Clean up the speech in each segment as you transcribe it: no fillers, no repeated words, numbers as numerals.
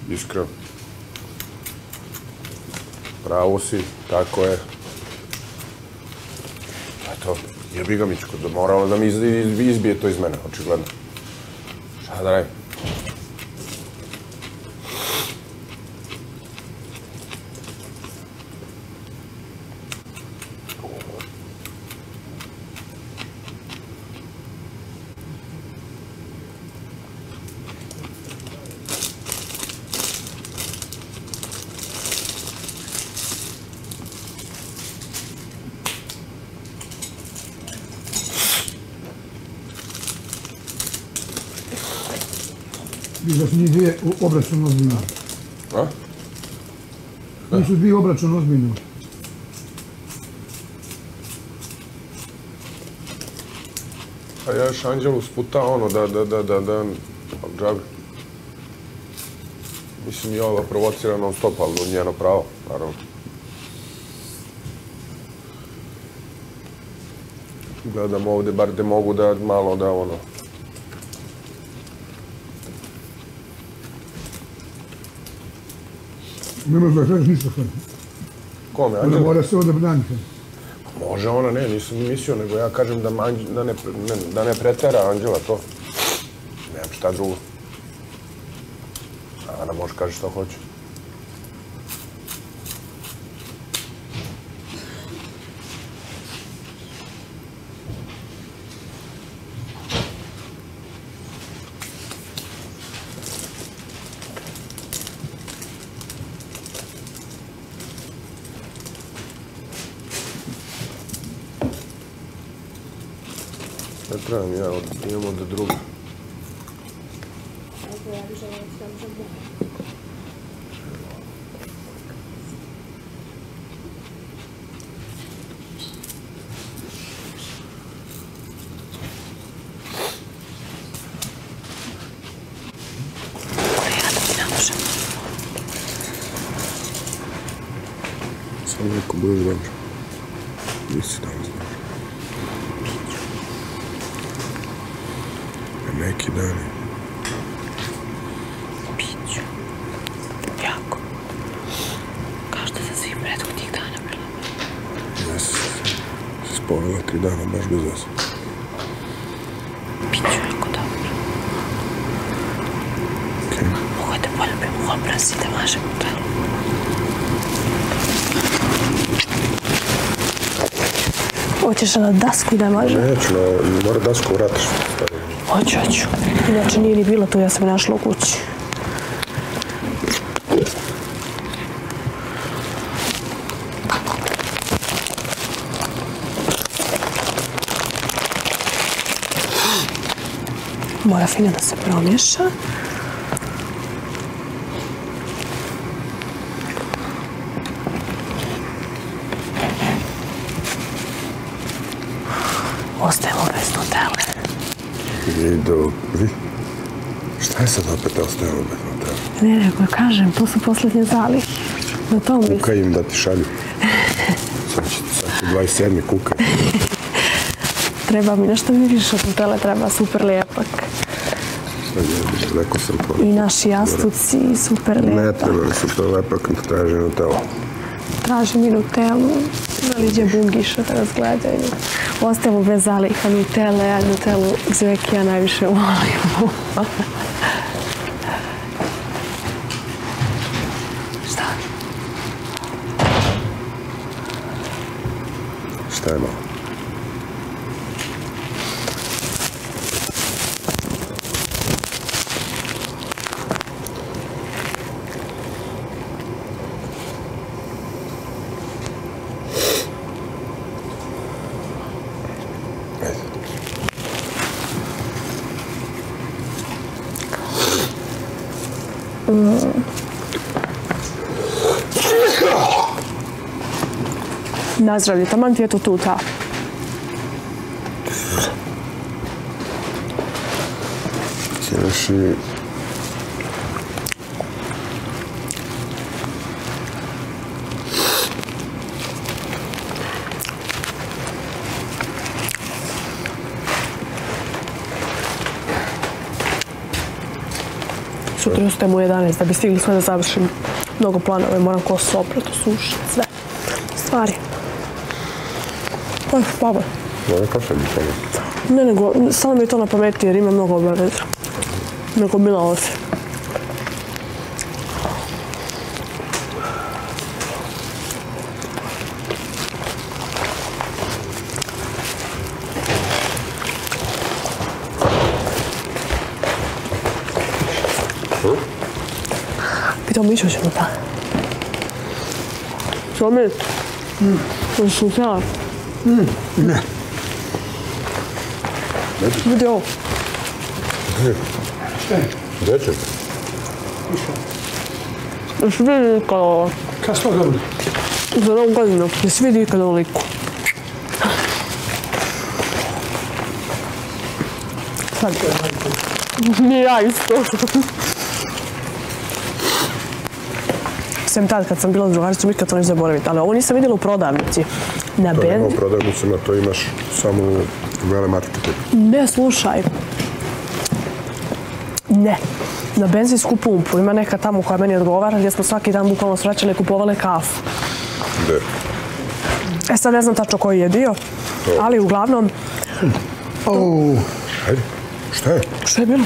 iskreno. Pravo si, tako je. Eto, jebi ga Mičko, moralo da mi izbije to iz mene, očigledno. Šta da radim? Vidiš, nije dvije obračun ozbiljno. A? Nisu dvije obračun ozbiljno. A ja još Anđelu sputao ono da džabe. Mislim i ova provocira non stop, ali njeno pravo, naravno. Gledam ovde, bar da mogu da malo da ono... Ne možeš da kažeš ništa sve. Kome, Ona Anđela? mora se ovdje braniti. Može ona, ne, nisam mislio, nego ja kažem da ne pretera Anđela to. Nemam šta drugo. Ana može kaže šta hoće. Ne trebam ja, imamo od druga. Samo neko bude dobro. Nisi danas dobro. Neki dani. Piću. Jako. Kao što sa svih prethodnih dana bila. Jesi se spovela 3 dana, baš bez veze. Piću jako dobro. Okej. Mogu da poljubim u obraz i da mažem u telu. Hoćeš na dasku da mažem? Neću, mora dasku vratiš. Hoću. Inače nije ni bilo tu, ja sam našla u kući. Mora fino da se promiješa. Ostajemo bez nutele. Vi? Šta je sad opet ostajemo bez nutele? Ne, nego kažem, to su posljednje zalihe. Na tom mislim. Kuka im da ti šalju. Sad će 27. kuka. Treba mi nešto miriš od nutele, treba super lijepak. Sad je, rekao sam to. I naši jastuci, super lijepak. Ne treba mi super lijepak, traži nutelu. Traži mi nutelu, zaliđe bungiša da razgledaju. Ostajemo bez zaliha nutele, a nutelu Zveki ja najviše volim. Šta? Šta je malo? Nazdravlje, taman ti je to tuta. Ćeš i... 4 ustajemo u 11 da bi stigli sve da završim. Mnogo planove, moram kosu oprati, sušiti, sve. Stvari. Aj, baba. Ne kašalj mi to. Ne, nego, samo mi je to na pameti jer ima mnogo obaveza. Nego milalo se. Pitao Miću ćemo da. Što mi? Koji su htjela? Ne. Vidi ovo. Šta je? Deček. Jesi vidi ikada ovo? Kad smo dobili? Za novu godinu. Jesi vidi ikada ovoliko? Sad. Nije ja isto. Sem tad kad sam bila s drugaricom, nikad to neću zaboraviti. Ali ovo nisam vidjela u prodavnici. Na To nema benz... u prodavnicama, to imaš samo u velemarketu. Ne, slušaj. Ne. Na benzinsku pumpu ima neka tamo koja meni odgovara gdje smo svaki dan bukvalno srećali i kupovali kafu. Gde? E sad ne znam tačno koji je dio, ali uglavnom... Ajde, šta je? Što je bilo?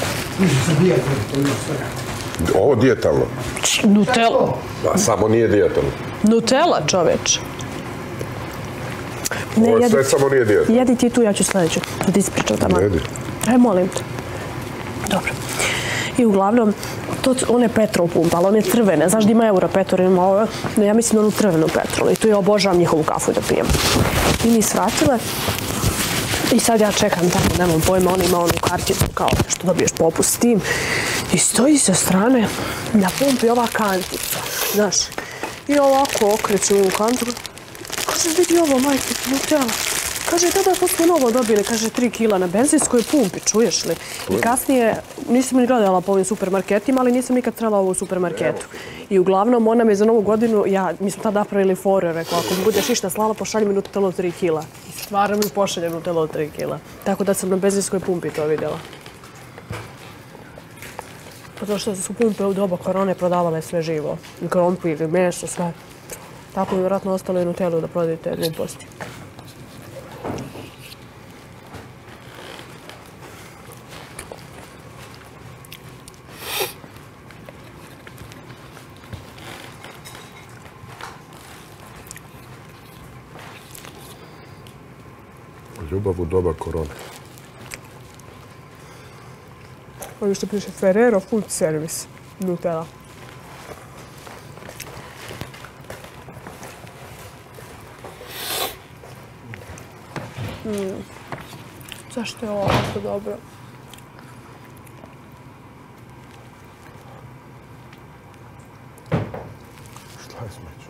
Ovo dijetalno. Nutella. A samo nije dijetalno. Nutella, čoveč. Ovo je sve samo nije dijetalno. Jedi ti tu, ja ću sljedeću. Da ti ispričam tamo. Jedi. Aj, molim te. Dobro. I uglavnom, one Petrol pumpa, ali one crvene. Znaš da ima Euro Petrol, ima ove, ja mislim onu crvenu Petrol. I tu ja obožavam njihovu kafu da pijem. I mi svratile. I sad ja čekam tamo, nemam pojma, on ima onu karticu kao što dobiješ popust s tim. I stoji sa strane na pumpi ova kantica, znaš. I ovako okreću ovu kantu. Kaže, vidi ovo, majke, Nutella. Kaže, da smo novo dobili, kaže, 3 kila na benzinskoj pumpi, čuješ li? I kasnije, nisam ni gledala po ovim supermarketima, ali nisam nikad trela ovo u supermarketu. I uglavnom, ona me za novu godinu, mi smo tad napravili foru, rekao, ako mi budeš išta slala, pošalji mi Nutella od 3 kila. I stvarno mi pošalje Nutella od 3 kila. Tako da sam na benzinskoj pumpi to vidjela. Zato što su pumpe u doba korone prodavale sve živo. I krompir, i meso, sve. Tako je vjerojatno ostalo i Nutellu da prodajete gluposti. Ljubav u doba korone. Ovo što piše Ferrero Food Service, Nutella. Zašto je ovo ovako dobro? Šta je smeću?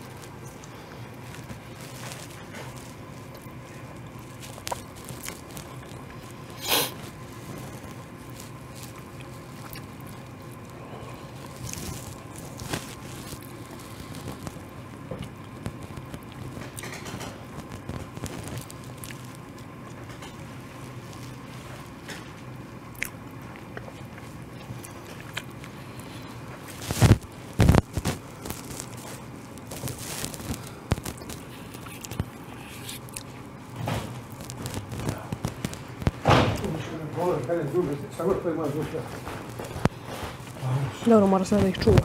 Dobro, mora sve da ih čuva.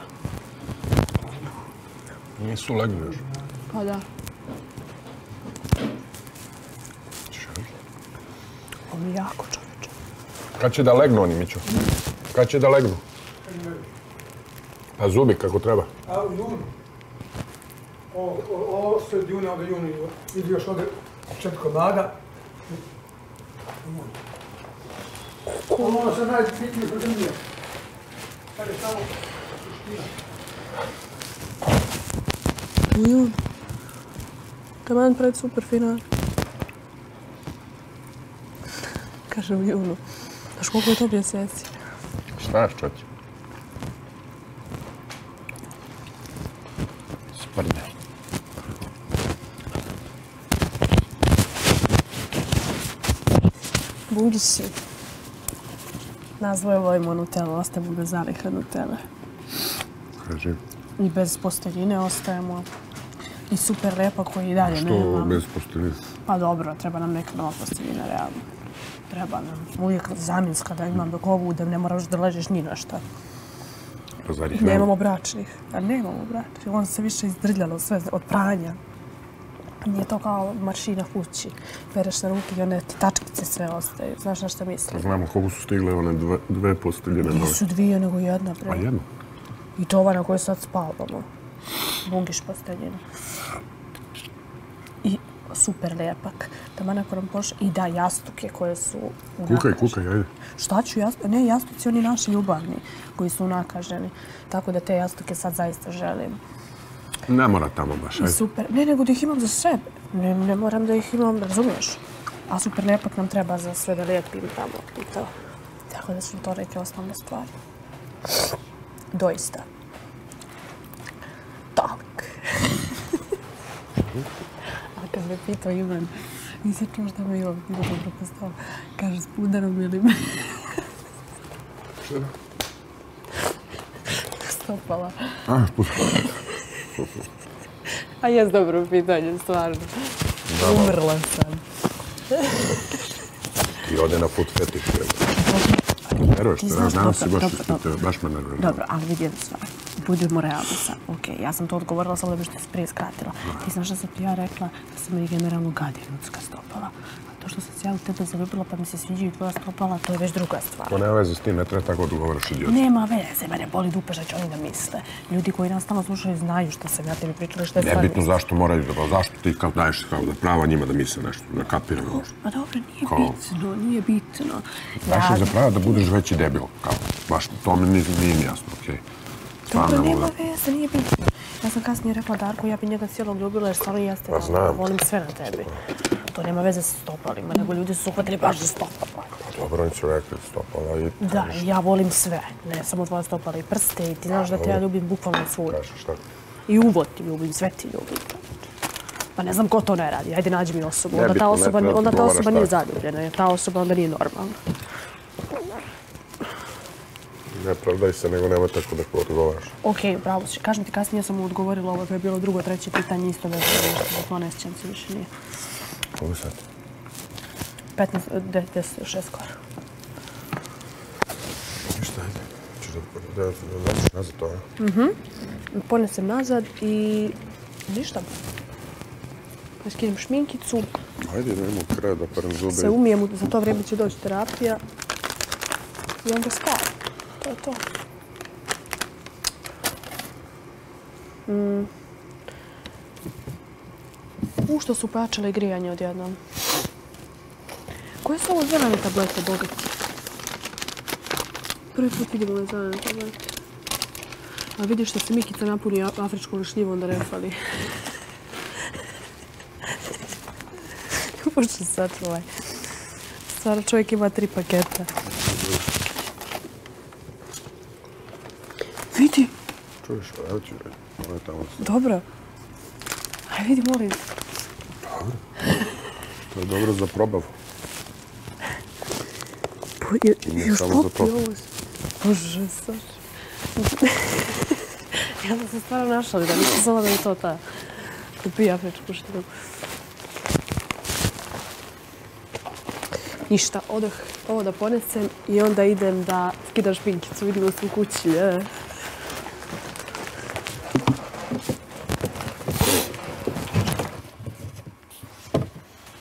Nisu legli još. Pa da. Ovo je jako, čovječe. Kad će da legnu oni, Mićo? Kad će da legnu? Pa zubi kako treba. A u junu? Ovo sve od juna, onda junu ide još ovdje 4 komada. Ono se najbitnije prezimlje. Sad je samo suština. U junu. Taman pred super final. Kaže u junu. Znaš koliko je to mjeseci? Znaš, čoće. Sprnje. Budi si. Nas dvoje volimo Nutellu, ostajemo bez zaliha Nutelle. Kaži. I bez posteljine ostajemo. I super lepa koji i dalje nema. Što bez posteljine? Pa dobro, treba nam neka nova posteljina, realno. Treba nam. Uvijek zamjenska da imam dok ovu udem, ne moraš da ležeš ni na šta. Pa zar ih nema? Nemamo bračnih. A nemamo bračnih. On se više izdrljalo sve od pranja. Nije to kao maršina kući. Pereš na ruke i one ti tačkice sve ostaju. Znaš na šta mislim? Znamo koliko su stigle one dve posteljine nove. Nisu dvije, nego jedna. A jedna? I to ova na kojoj sad spavamo. Bungiš posteljina. I super lepak. Tamo nakon nam pošla. I da, jastuke koje su unakaženi. Kukaj, ajde. Šta ću jastuke? Ne, jastuci oni naši ljubavni koji su unakaženi. Tako da te jastuke sad zaista želim. Ne mora tamo baš, ajde. Super. Ne, nego da ih imam za sebe. Ne moram da ih imam, razumiješ? A super lepak nam treba za sve da lijepim tamo i to. Tako da su to neke osnovne stvari. Doista. Tak. A kad me pitao Ivan, nisi čuo šta me Ivan bilo dobro postao. Kaže, s pudarom ili me? Šta da? Stopala. A, spustila. A jes dobro pitanje, stvarno. Umrla sam. I ode na food fetiš. Nervuješ te, danas si baš ispitao, baš me nervuješ. Dobro, ali vidi jednu stvar. Budemo realni sad. Ok, ja sam to odgovorila samo da bi što se prije skratila. Ti znaš da sam ti ja rekla da sam meni generalno gadi ljudska stopala. A to što sam se ja u tebe zaljubila pa mi se sviđaju tvoja stopala, to je već druga stvar. To nema veze s tim, ne treba tako odgovaraš idiot. Nema veze, mene boli dupe šta će oni da misle. Ljudi koji nas tamo slušaju znaju šta sam ja tebi pričala, šta je stvar. Nebitno zašto moraju da, zašto ti kao daješ kao da prava njima da misle nešto, da kapiraju ovo. A dobro, nije bitno. Daš im za prava da budeš veći debil, kao, baš, to mi nije jasno, okej. Dobro, nema veze, nije bitno. Ja sam kasnije rekla Darko, ja bi njega cijelog ljubila jer stvarno jeste da volim sve na tebi. To nema veze sa stopalima, nego ljudi su uhvatili baš za stopala. Dobro, oni su rekli stopala i... Da, ja volim sve, ne samo tvoja stopala i prste i ti znaš da te ja ljubim bukvalno svud. Kažeš šta? I uvod ti ljubim, sve ti ljubim. Pa ne znam ko to ne radi, ajde nađi mi osobu. Onda ta osoba nije zaljubljena, jer ta osoba onda nije normalna. Ne pravdaj se, nego nema tako da odgovaraš. Okej, pravo si. Kažem ti, kasnije sam mu odgovorila ovo, to je bilo drugo, treće pitanje, isto da se to ne sjećam se više nije. Koliko sad? 15, 6 skoro. Ništa, ajde. Češ da vratiš nazad to, a? Ponesem nazad i ništa. Skinem šminkicu. Ajde, idemo u kraj da param zube. Se umijem, za to vrijeme će doći terapija. I onda spavam. To je to. Što su pojačale grijanje odjednom. Koje su ovo zelene tablete, bogati? Prvi put vidimo ove zelene tablete. A vidiš što se Mikica napuni afričkom šljivom da ne fali. Možda se sačuvaj. Stvarno čovjek ima 3 paketa. Vidi. Čuješ, evo ću, ovo je tamo. Dobro. Aj vidi, molim. Dobro. To je dobro za probavu. Još popi ovo. Bože, Saša. Ja sam se stvarno našali da nisam znala da je to ta. Ko pije afričku šljivu. Ništa, odoh ovo da ponesem i onda idem da skidam šminkicu. Vidimo se u kući.